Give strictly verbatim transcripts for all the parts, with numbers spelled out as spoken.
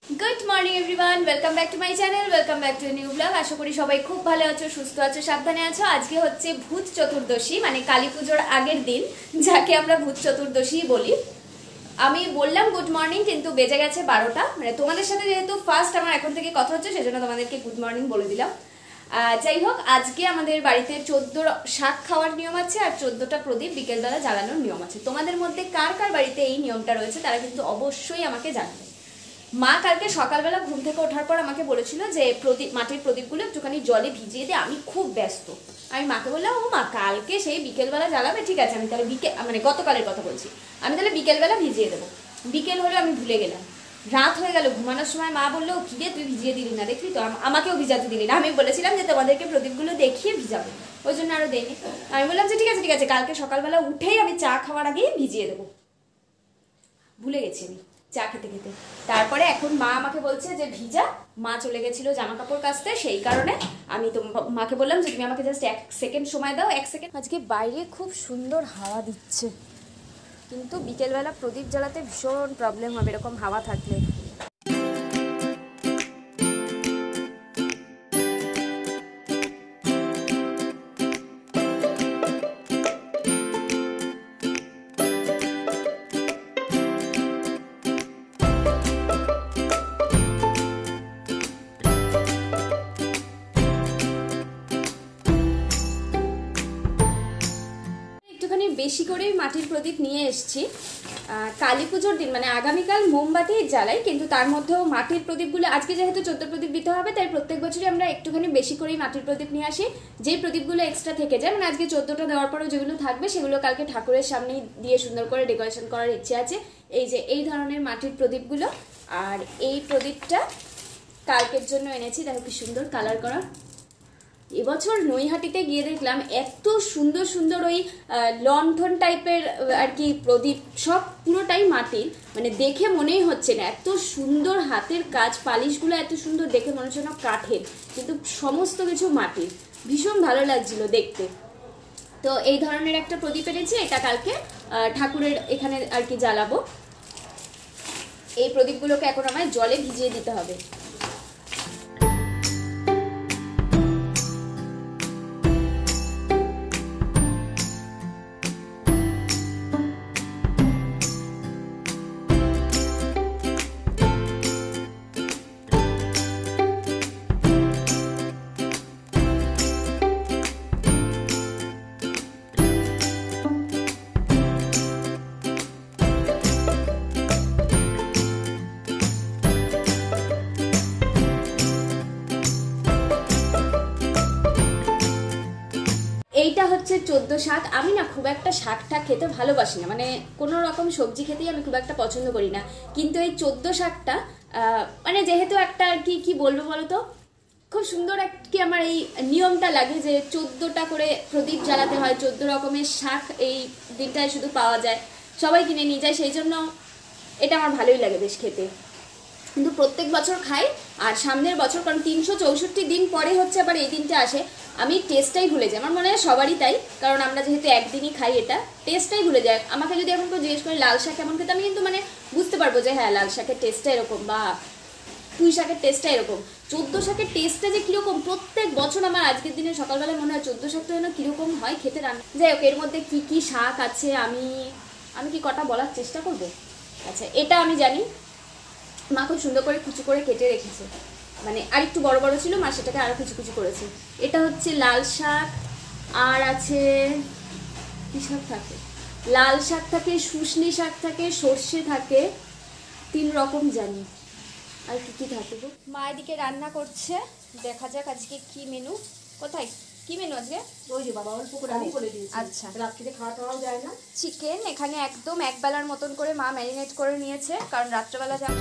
Good morning everyone, welcome back to my channel, welcome back to new blog. আশা করি সবাই খুব ভালো আছো, সুস্থ আছো, সাবধানে আছো। আজকে হচ্ছে ভূত চতুর্দশী, মানে কালী পুজোর আগের দিন, যাকে আমরা ভূত চতুর্দশী বলি। আমি বললাম গুড মর্নিং, কিন্তু বেজে গেছে বারোটা। মানে তোমাদের সাথে যেহেতু ফার্স্ট আমার এখন থেকে কথা হচ্ছে, সেজন্য তোমাদেরকে গুড মর্নিং বলে দিলাম। যাই হোক, আজকে আমাদের বাড়িতে চোদ্দ শাক খাওয়ার নিয়ম আছে, আর চোদ্দটা প্রদীপ বিকেলবেলা জ্বালানোর নিয়ম আছে। তোমাদের মধ্যে কার কার বাড়িতে এই নিয়মটা রয়েছে তারা কিন্তু অবশ্যই আমাকে জানাবে। মা কালকে সকালবেলা ঘুম থেকে ওঠার পর আমাকে বলেছিল যে প্রদীপ, মাটির প্রদীপগুলো একটুখানি জলে ভিজিয়ে দিয়ে। আমি খুব ব্যস্ত, আমি মাকে বললাম ও মা কালকে সেই বিকেলবেলা জ্বালাবে, ঠিক আছে আমি তাহলে বিকেল, মানে গতকালের কথা বলছি, আমি তাহলে বিকেলবেলা ভিজিয়ে দেবো। বিকেল হলে আমি ভুলে গেলাম, রাত হয়ে গেল। ঘুমানোর সময় মা বললো কি রে তুই ভিজিয়ে দিলি না, দেখলি তো, আমাকেও ভিজাতে দিলি না। আমি বলেছিলাম যে তোমাদেরকে প্রদীপগুলো দেখিয়ে ভিজাবো, ওই জন্য আরো দেয়নি। আমি বললাম যে ঠিক আছে ঠিক আছে কালকে সকালবেলা উঠেই আমি চা খাওয়ার আগেই ভিজিয়ে দেবো। ভুলে গেছি আমি চা খেতে খেতে। তারপরে এখন মা আমাকে বলছে যে ভিজা, মা চলে গেছিল জামা কাপড় কাচতে, সেই কারণে আমি তো মাকে বললাম যে তুমি আমাকে জাস্ট এক সেকেন্ড সময় দাও, এক সেকেন্ড। আজকে বাইরে খুব সুন্দর হাওয়া দিচ্ছে, কিন্তু বিকেলবেলা প্রদীপ জ্বালাতে ভীষণ প্রবলেম হবে এরকম হাওয়া থাকলে। বেশি করেই মাটির প্রদীপ নিয়ে এসেছি। কালী পুজোর দিন মানে আগামীকাল মোমবাতি জ্বালাই, কিন্তু তার মধ্যেও মাটির প্রদীপগুলো আজকে যেহেতু চোদ্দ প্রদীপ দিতে হবে, তাই প্রত্যেক বছরই আমরা একটুখানি বেশি করেই মাটির প্রদীপ নিয়ে আসি। যেই প্রদীপগুলো এক্সট্রা থেকে যায়, মানে আজকে চোদ্দটা দেওয়ার পরেও যেগুলো থাকবে সেগুলো কালকে ঠাকুরের সামনেই দিয়ে সুন্দর করে ডেকোরেশন করার ইচ্ছে আছে। এই যে এই ধরনের মাটির প্রদীপগুলো, আর এই প্রদীপটা কালকের জন্য এনেছি, দেখো কি সুন্দর কালার করা। এবছর নৈহাটিতে গিয়ে দেখলাম এত সুন্দর সুন্দর ওই লণ্ঠন টাইপের আর কি প্রদীপ, সব পুরোটাই মাটির, মানে দেখে মনেই হচ্ছে না এত সুন্দর হাতের কাজ, পালিশগুলো এত সুন্দর, দেখে মনে হচ্ছে না কাঠের, কিন্তু সমস্ত কিছু মাটির। ভীষণ ভালো লাগছিল দেখতে। তো এই ধরনের একটা প্রদীপ এনেছি, এটা কালকে ঠাকুরের এখানে আর কি জ্বালাবো। এই প্রদীপগুলোকে এখন আমায় জলে ভিজিয়ে দিতে হবে। এইটা হচ্ছে চোদ্দ শাক। আমি না খুব একটা শাকটা খেতে ভালোবাসি না, মানে কোনো রকম সবজি খেতেই আমি খুব একটা পছন্দ করি না, কিন্তু এই চোদ্দ শাকটা মানে যেহেতু একটা আর কি কি বলবো বলো তো, খুব সুন্দর আর কি আমার এই নিয়মটা লাগে যে চোদ্দটা করে প্রদীপ জ্বালাতে হয়, চোদ্দ রকমের শাক এই দিনটায় শুধু পাওয়া যায়, সবাই কিনে নিয়ে যায়, সেই জন্য এটা আমার ভালোই লাগে বেশ খেতে। কিন্তু প্রত্যেক বছর খাই, আর সামনের বছর, কারণ তিনশো চৌষট্টি দিন পরে হচ্ছে আবার এই দিনটা আসে, আমি টেস্টটাই ভুলে যাই। আমার মনে হয় সবারই তাই, কারণ আমরা যেহেতু একদিনই খাই, এটা টেস্টটাই ভুলে যায়। আমাকে যদি এখন কেউ জিজ্ঞেস করে লাল শাক কেমন খেতে, আমি কিন্তু মানে বুঝতে পারবো যে হ্যাঁ লাল শাকের টেস্টটা এরকম, বা পুঁই শাকের টেস্টটা এরকম। চোদ্দ শাকের টেস্টটা যে কিরকম প্রত্যেক বছর আমার আজকের দিনে সকালবেলায় মনে হয় চোদ্দ শাকটা যেন কিরকম হয় খেতে রান্না। যাই হোক, এর মধ্যে কি কি শাক আছে আমি আমি কি কটা বলার চেষ্টা করব। আচ্ছা, এটা আমি জানি, মা খুব সুন্দর করে কুচি করে কেটে রেখেছে, মানে আর একটু বড় বড় ছিল, মা সেটাকে আরো কুচি কুচি করেছে। এটা হচ্ছে লাল শাক, আর আছে কি শাক থাকে, লাল শাক থাকে, শুশনি শাক থাকে, সর্ষে থাকে, তিন রকম জানি, আর কি কি থাকে গো। মা এদিকে রান্না করছে, দেখা যাক আজকে কি মেনু। কোথায় কি মেনু আজকে? ওই যে বাবা অল্প করে আমি বলে দিয়েছি। আচ্ছা, রাত্রিতে খাওয়া টাওয়াও যায় না। চিকেন এখানে একদম এক বেলার মতন করে মা ম্যারিনেট করে নিয়েছে, কারণ রাত্রেবেলা যা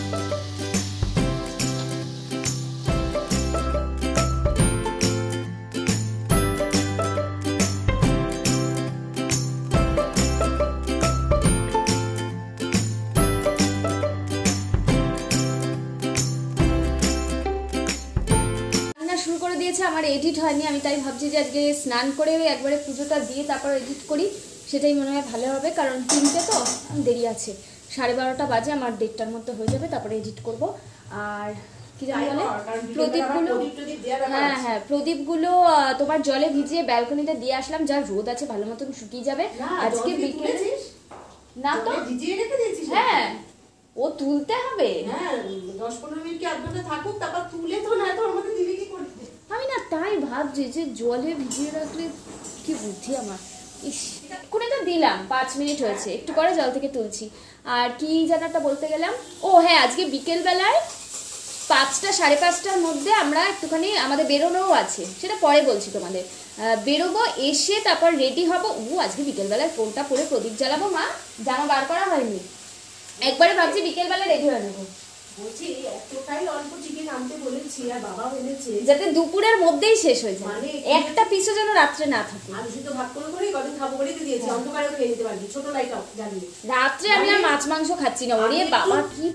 আমার এডিট হয়নি, আমি তাই ভাবছি যে আজকে স্নান করে একবারে পুজোটা দিয়ে তারপর এডিট করি, সেটাই মনে হয় ভালো হবে, কারণ তিনটে তো দেরি আছে। সাড়ে বারোটা বাজে, আমার দেড়টার মধ্যে হয়ে যাবে, তারপরে এডিট করব। আর কি জানি বলে প্রদীপগুলো, হ্যাঁ হ্যাঁ প্রদীপগুলো তোমার জলে ভিজিয়ে ব্যালকনিতে দিয়ে আসলাম, যা রোদ আছে ভালো মতন শুকিয়ে যাবে আজকে বিকেলে। না তো ভিজিয়ে রেখে দিয়েছিস? হ্যাঁ ও তুলতে হবে, হ্যাঁ দশ পনেরো মিনিট কি আধ ঘন্টা থাকুক, তারপর তুলে তো না, তোর মধ্যে দিবি কি করতে? আমি না তাই ভাবছি যে জলে ভিজিয়ে রাখলে কি বুদ্ধি আমার। ইস করে তো দিলাম, পাঁচ মিনিট হয়েছে, একটু করে জল থেকে তুলছি। আর কি যেন একটা বলতে গেলাম, ও হ্যাঁ আজকে বিকেল বেলায় পাঁচটা সাড়ে পাঁচটার মধ্যে আমরা একটুখানি আমাদের বেরোনোও আছে, সেটা পরে বলছি তোমাদের। বেরোবো, এসে তারপর রেডি হবো। ও আজকে বিকেলবেলায় কোনটা পরে প্রদীপ জ্বালাবো মা, জামা বার করা হয়নি, একবারে ভাবছি বিকেলবেলা রেডি হয়ে নেবো। বলছি এতটাই অল্প চিকেন আনতে বলেছি, আর বাবা এনেছে যাতে দুপুরের মধ্যেই শেষ হয়ে যায়, মানে একটা পিসও যেন রাত্রে না থাকে। আমি শুধু ভাগ করে করে কদিন খাবো করে দিয়েছি, অন্ধকারে খেয়ে নিতে পারবি, ছোট লাইট জ্বালিয়ে। রাত্রে আমি আর মাছ মাংস খাচ্ছি না, ওরে বাবা কি।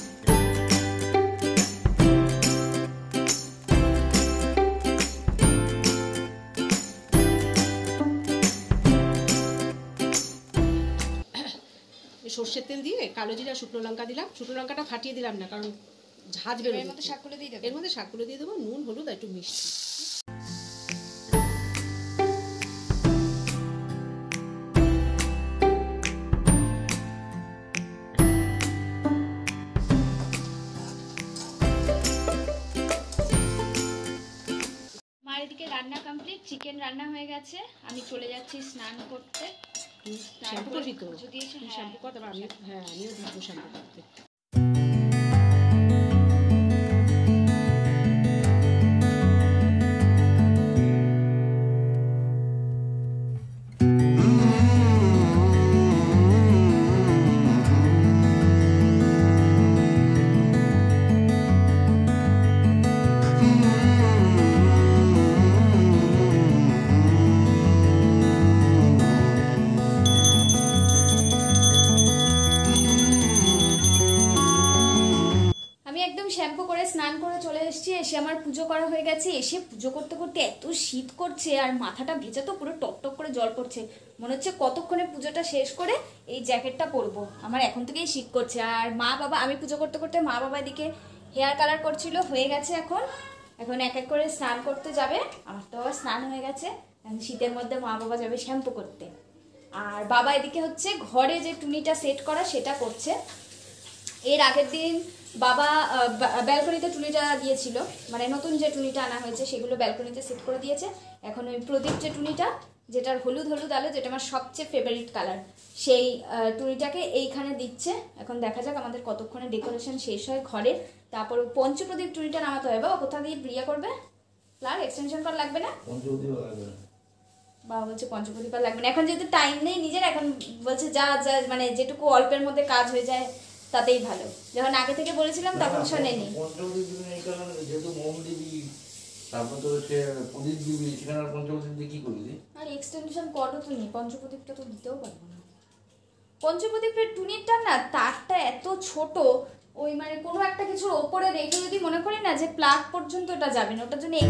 সর্ষের তেল দিয়ে কালো জিরা শুকনো লঙ্কা দিলাম, শুকনো লঙ্কাটা ফাটিয়ে দিলাম না কারণ ঝাঁজ বেরোবে। এর মধ্যে শাকগুলো দিয়ে দেবো, এর মধ্যে শাকগুলো দিয়ে দেবো, নুন হলুদ আর একটু মিষ্টি। মার এদিকে রান্না কমপ্লিট, চিকেন রান্না হয়ে গেছে, আমি চলে যাচ্ছি স্নান করতে। শ্যাম্পু করবি তো? শ্যাম্পু কর, তারপর আমি হ্যাঁ আমিও দিব শ্যাম্পু করতে। শ্যাম্পু করে স্নান করে চলে এসেছি, এসে আমার পুজো করা হয়ে গেছে। এসে পুজো করতে করতে এত শীত করছে, আর মাথাটা ভেজা তো পুরো টক টক করে জল পড়ছে, মনে হচ্ছে কতক্ষণে পুজোটা শেষ করে এই জ্যাকেটটা পরবো। আমার এখন থেকেই শীত করছে। আর মা বাবা, আমি পুজো করতে করতে মা বাবা এদিকে হেয়ার কালার করছিল, হয়ে গেছে। এখন এখন এক এক করে স্নান করতে যাবে, আমার তো আবার স্নান হয়ে গেছে। শীতের মধ্যে মা বাবা যাবে শ্যাম্পু করতে, আর বাবা এদিকে হচ্ছে ঘরে যে টুনিটা সেট করা সেটা করছে। এর আগের দিন বাবা ব্যালকনিতে টুনিটা দিয়েছিল, মানে নতুন যে টুনিটা আনা হয়েছে সেগুলো ব্যালকনিতে সেট করে দিয়েছে। এখন ওই প্রদীপ যে টুনিটা, যেটার হলুদ হলুদ আলো, যেটা আমার সবচেয়ে ফেভারিট কালার, সেই টুনিটাকে এইখানে দিচ্ছে। এখন দেখা যাক আমাদের কতক্ষণে ডেকোরেশন শেষ হয় ঘরে। তারপর পঞ্চপ্রদীপ টুনিটা নামাতে হবে। ও কোথা দিয়ে প্রিয়া করবে? প্লাগ এক্সটেনশন করা লাগবে না? বাবা বলছে পঞ্চপ্রদীপ আর লাগবে না, এখন যেহেতু টাইম নেই নিজের, এখন বলছে যা যা মানে যেটুকু অল্পের মধ্যে কাজ হয়ে যায় তাতেই ভালো। যখন আগে থেকে বলেছিলাম তখন শোনেনি। আর এক্সটেনশন করো তুমি, পঞ্চপ্রদীপটা তো দিতেও পারবো না। পঞ্চপ্রদীপের টুনিরটা না তারটা এত ছোট, ওই মানে কোনো একটা কিছুর ওপরে রেখে যদি মনে করি না যে প্লাগ পর্যন্ত এটা যাবে না, ওটার জন্য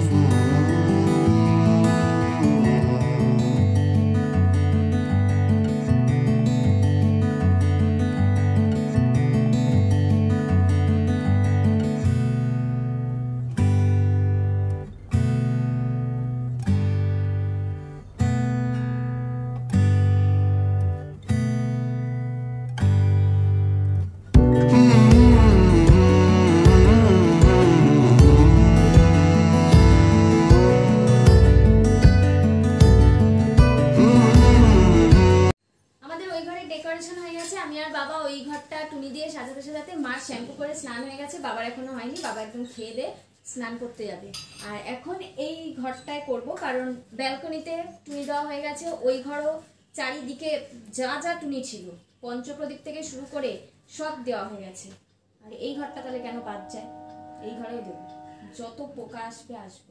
সাজাতে সাজাতে মার শ্যাম্পু করে স্নান হয়ে গেছে, বাবার এখনো হয়নি, বাবা একদম খেয়ে দে স্নান করতে যাবে। আর এখন এই ঘরটায় করব, কারণ ব্যালকনিতে টুনি দেওয়া হয়ে গেছে, ওই ঘরও চারিদিকে যা যা টুনি ছিল পঞ্চপ্রদীপ থেকে শুরু করে সব দেওয়া হয়ে গেছে। আর এই ঘরটা তাহলে কেন বাদ যায়, এই ঘরেই দেবো, যত পোকা আসবে আসবে।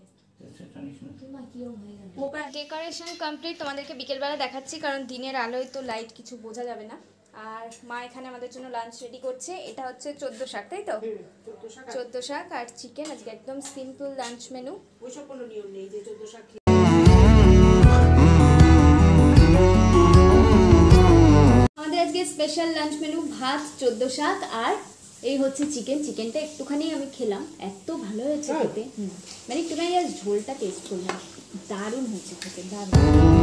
ডেকোরেশন কমপ্লিট, তোমাদেরকে বিকেলবেলা দেখাচ্ছি, কারণ দিনের আলোয় তো লাইট কিছু বোঝা যাবে না। আর মা এখানে আমাদের জন্য লাঞ্চ রেডি করছে। এটা হচ্ছে চোদ্দ শাক, তাই তো? চোদ্দ শাক আর চিকেন, আজকে একদম সিম্পল লাঞ্চ মেনু। ওইসব কোনো নিয়ম নেই যে চোদ্দ শাক। আমাদের আজকে স্পেশাল লাঞ্চ মেনু ভাত চোদ্দ শাক আর এই হচ্ছে চিকেন। চিকেনটা একটুখানি আমি খেলাম, এত ভালো হয়েছে খেতে। হুম মানে একটুখানি জাস্ট ঝোলটা টেস্ট করলাম, দারুণ হয়েছে খেতে, দারুণ।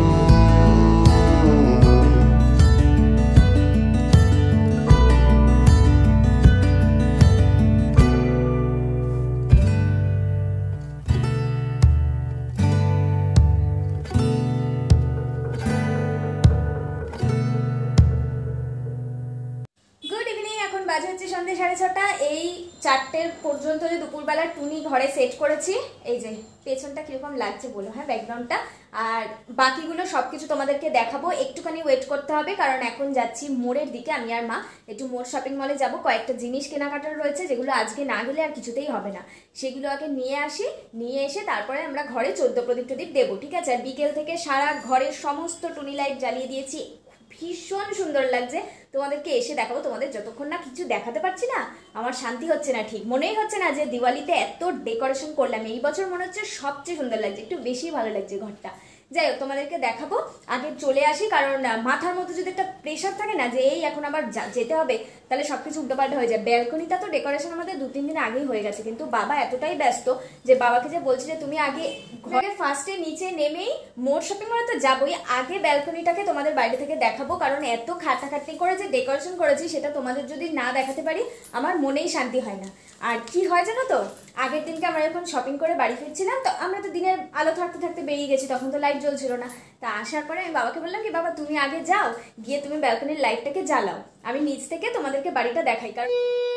বাজে হচ্ছে সন্ধ্যে সাড়ে ছটা। এই চারটের পর্যন্ত যে দুপুরবেলা টুনি ঘরে সেট করেছি, এই যে পেছনটা কিরকম লাগছে বলো, হ্যাঁ ব্যাকগ্রাউন্ডটা, আর বাকিগুলো সবকিছু তোমাদেরকে দেখাবো। একটুখানি ওয়েট করতে হবে কারণ এখন যাচ্ছি মোড়ের দিকে, আমি আর মা একটু মোড় শপিং মলে যাব। কয়েকটা জিনিস কেনাকাটার রয়েছে যেগুলো আজকে না গেলে আর কিছুতেই হবে না, সেগুলো আগে নিয়ে আসি। নিয়ে এসে তারপরে আমরা ঘরে চোদ্দ প্রদীপ টদীপ দেবো, ঠিক আছে? আর বিকেল থেকে সারা ঘরের সমস্ত টুনি লাইট জ্বালিয়ে দিয়েছি, ভীষণ সুন্দর লাগছে। তোমাদেরকে এসে দেখাবো। তোমাদের যতক্ষণ না কিছু দেখাতে পারছি না আমার শান্তি হচ্ছে না, ঠিক মনেই হচ্ছে না যে দিওয়ালিতে এত ডেকোরেশন করলাম। এই বছর মনে হচ্ছে সবচেয়ে সুন্দর লাগছে, একটু বেশি ভালো লাগছে ঘরটা। যাই হোক তোমাদেরকে দেখাবো, আগে চলে আসি কারণ মাথার মধ্যে যদি একটা প্রেশার থাকে না যে এই এখন আবার যেতে হবে, তাহলে সবকিছু উল্টোপাল্টা হয়ে যায়। ব্যালকনিটা তো ডেকোরেশন আমাদের দু তিন দিন আগেই হয়ে গেছে, কিন্তু বাবা এতটাই ব্যস্ত যে বাবাকে যে বলছি যে তুমি আগে ঘরে ফার্স্টে নিচে নেমেই মোড় শপিং মলে তো যাবোই, আগে ব্যালকনিটাকে তোমাদের বাইরে থেকে দেখাবো। কারণ এত খাটাখাটনি করে যে ডেকোরেশন করেছি সেটা তোমাদের যদি না দেখাতে পারি আমার মনেই শান্তি হয় না। আর কি হয় জানো তো, আগের দিনকে আমরা যখন শপিং করে বাড়ি ফিরছিলাম, তো আমরা তো দিনের আলো থাকতে থাকতে বেরিয়ে গেছি, তখন তো লাইট জ্বলছিল না। তা আসার পরে আমি বাবাকে বললাম কি বাবা তুমি আগে যাও, গিয়ে তুমি ব্যালকনির লাইটটাকে জ্বালাও, আমি নিচ থেকে তোমাদেরকে বাড়িটা দেখাই। কারণ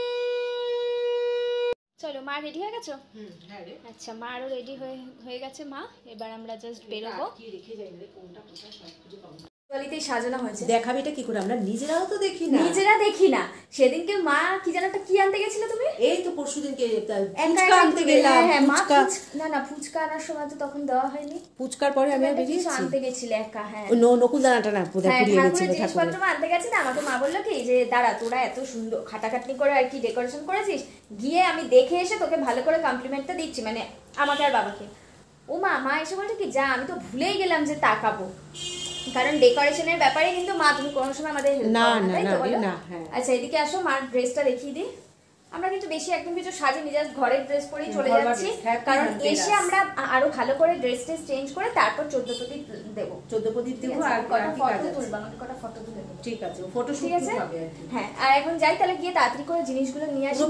চলো মা রেডি হয়ে গেছো? আচ্ছা মা আরো রেডি হয়ে হয়ে গেছে মা, এবার আমরা জাস্ট বেরোবো। দিওয়ালিতেই সাজানো হয়েছে, দেখাবে এটা কি করে, আমরা নিজেরাও তো দেখি না, নিজেরা দেখি না। সেদিনকে মা কি যেন একটা কি আনতে গেছিল তুমি? এই তো পরশুদিনকে ফুচকা আনতে গেলাম। ফুচকা না না ফুচকা আনার সময় তো তখন দেওয়া হয়নি, ফুচকার পরে আমি বেরিয়েছি আনতে গেছিলে একা। হ্যাঁ নকুল দানাটা না পুড়িয়ে গেছিল জিনিসপত্র আনতে গেছে না, আমাকে মা বললো কি যে দাঁড়া তোরা এত সুন্দর খাটাখাটনি করে আর কি ডেকোরেশন করেছিস, গিয়ে আমি দেখে এসে তোকে ভালো করে কমপ্লিমেন্টটা দিচ্ছি, মানে আমাকে আর বাবাকে। ও মা মা এসে বলছে কি যা, আমি তো ভুলেই গেলাম যে তাকাবো, কারণ ডেকোরেশনের ব্যাপারে কিন্তু মা তুমি কোনো সময় আমাদের না না না। আচ্ছা এদিকে আসো, মার ড্রেসটা দেখিয়ে দিই। আমরা কিন্তু বেশি একদম কিছু সাজিনি, জাস্ট ঘরের ড্রেস পরেই চলে যাচ্ছি, কারণ এসে আমরা আরো ভালো করে ড্রেস ট্রেস চেঞ্জ করে তারপর চোদ্দ প্রদীপ দেবো। চোদ্দ প্রদীপ দেবো আর কটা ফটো তুলবো, আমাকে কটা ফটো তুলে দেবো। ঠিক আছে ফটো শুট হবে। হ্যাঁ আর এখন যাই তাহলে, গিয়ে তাড়াতাড়ি করে জিনিসগুলো নিয়ে আসি।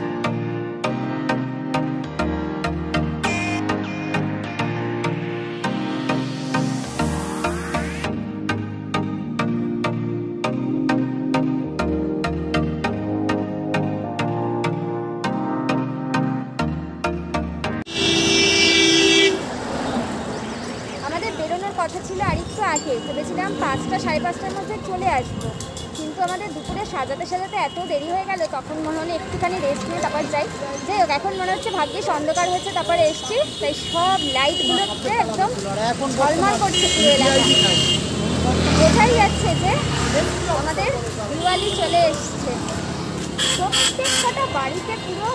কথা ছিল আর একটু আগে, ভেবেছিলাম পাঁচটা সাড়ে পাঁচটার মধ্যে চলে আসবো, কিন্তু আমাদের দুপুরে সাজাতে সাজাতে এত দেরি হয়ে গেল, তখন মনে হলো একটুখানি রেস্ট নিয়ে তারপর যাই। যাই হোক এখন মনে হচ্ছে ভাগ্যিস অন্ধকার হয়েছে তারপরে এসছি, তাই সব লাইটগুলোতে একদম ঝলমল করছে পুরো এলাকা, বোঝাই যাচ্ছে যে আমাদের দিওয়ালি চলে এসছে। প্রত্যেকটা বাড়িতে পুরো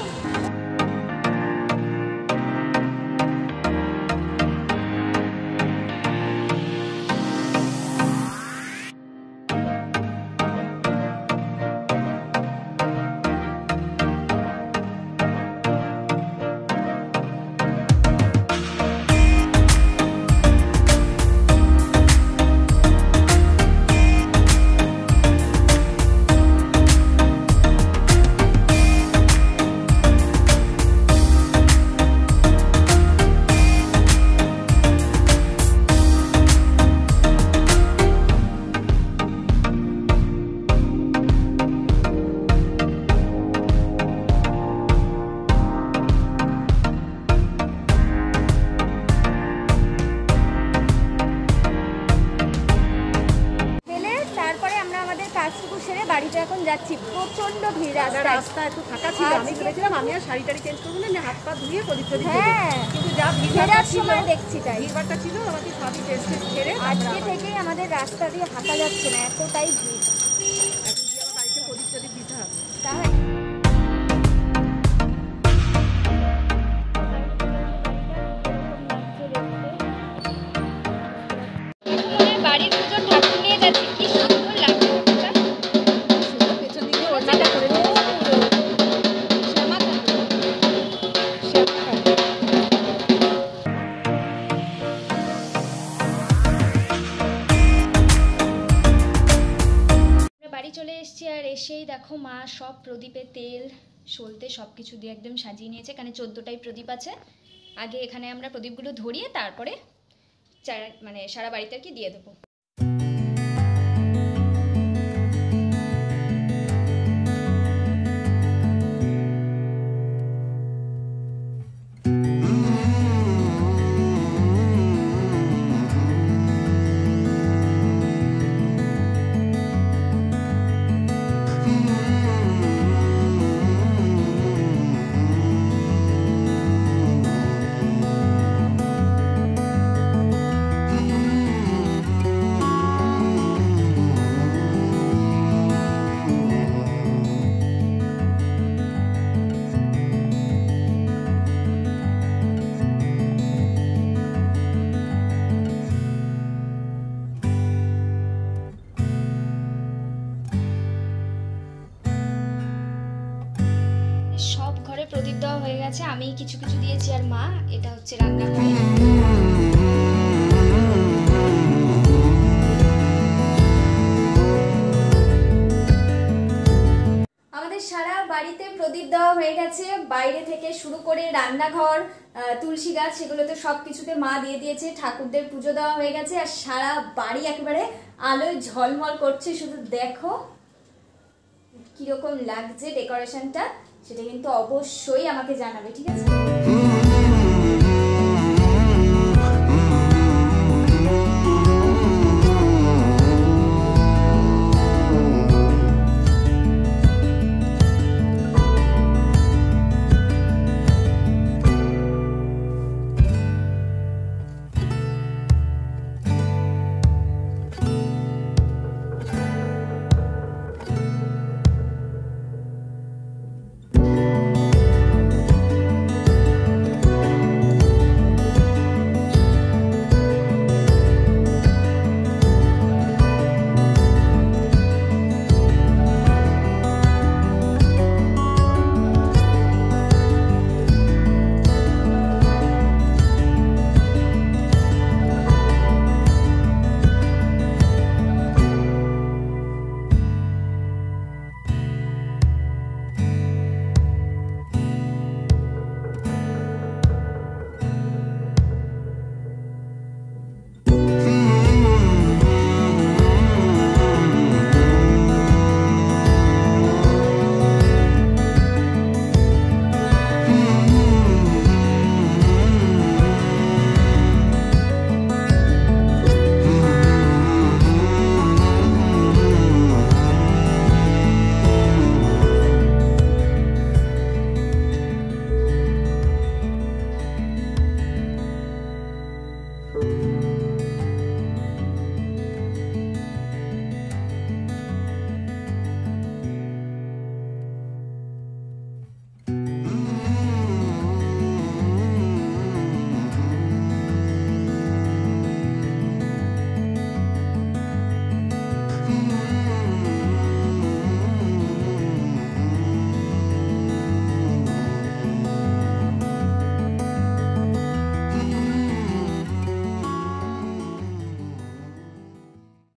বাড়িতে এখন যাচ্ছি, প্রচন্ড ভিড়, রাস্তা একটু ফাঁকা ছিল, আমি ভেবেছিলাম আমি আর শাড়ি টাড়ি চেঞ্জ করবো না, আমি হাত পা ধুয়ে প্রদীপ প্রদীপ। হ্যাঁ কিন্তু যা ভিড়ের সময় দেখছি তাই ভিড়টা ছিল, আমাকে সবই টেস্ট টেস্ট ছেড়ে আজকে থেকেই আমাদের রাস্তা দিয়ে হাঁটা যাচ্ছে না, এতটাই ভিড়। এখন কি আমার বাড়িতে প্রদীপ প্রদীপ দিতে হবে তাহলে বাড়ির পুজোর ঠাকুর নিয়ে যাচ্ছি, কি সুন্দর লাগছে। দেখো মা সব প্রদীপে তেল সলতে সব কিছু দিয়ে একদম সাজিয়ে নিয়েছে। এখানে চোদ্দোটাই প্রদীপ আছে। আগে এখানে আমরা প্রদীপগুলো ধরিয়ে তারপরে মানে সারা বাড়িতে আর কি দিয়ে দেবো। সব ঘরে প্রদীপ দেওয়া হয়ে গেছে, আমি কিছু কিছু দিয়েছি আর মা। এটা হচ্ছে রান্নাঘরে। আমাদের সারা বাড়িতে প্রদীপ দেওয়া হয়ে গেছে, বাইরে থেকে শুরু করে রান্নাঘর, তুলসী গাছ, সেগুলোতে সব কিছুতে মা দিয়ে দিয়েছে। ঠাকুরদের পুজো দেওয়া হয়ে গেছে আর সারা বাড়ি একেবারে আলোয় ঝলমল করছে। শুধু দেখো কিরকম লাগছে ডেকোরেশনটা, সেটা কিন্তু অবশ্যই আমাকে জানাবে, ঠিক আছে?